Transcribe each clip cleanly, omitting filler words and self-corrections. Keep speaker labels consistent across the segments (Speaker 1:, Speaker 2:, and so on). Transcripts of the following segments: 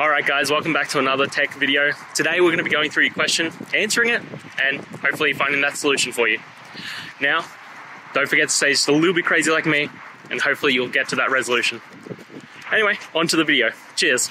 Speaker 1: Alright guys, welcome back to another tech video. Today we're going to be going through your question, answering it, and hopefully finding that solution for you. Now, don't forget to stay just a little bit crazy like me, and hopefully you'll get to that resolution. Anyway, on to the video. Cheers!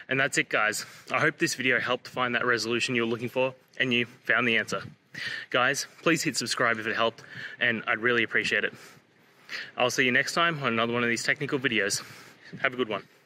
Speaker 1: And that's it, guys. I hope this video helped find that resolution you were looking for and you found the answer. Guys, please hit subscribe if it helped, and I'd really appreciate it. I'll see you next time on another one of these technical videos. Have a good one.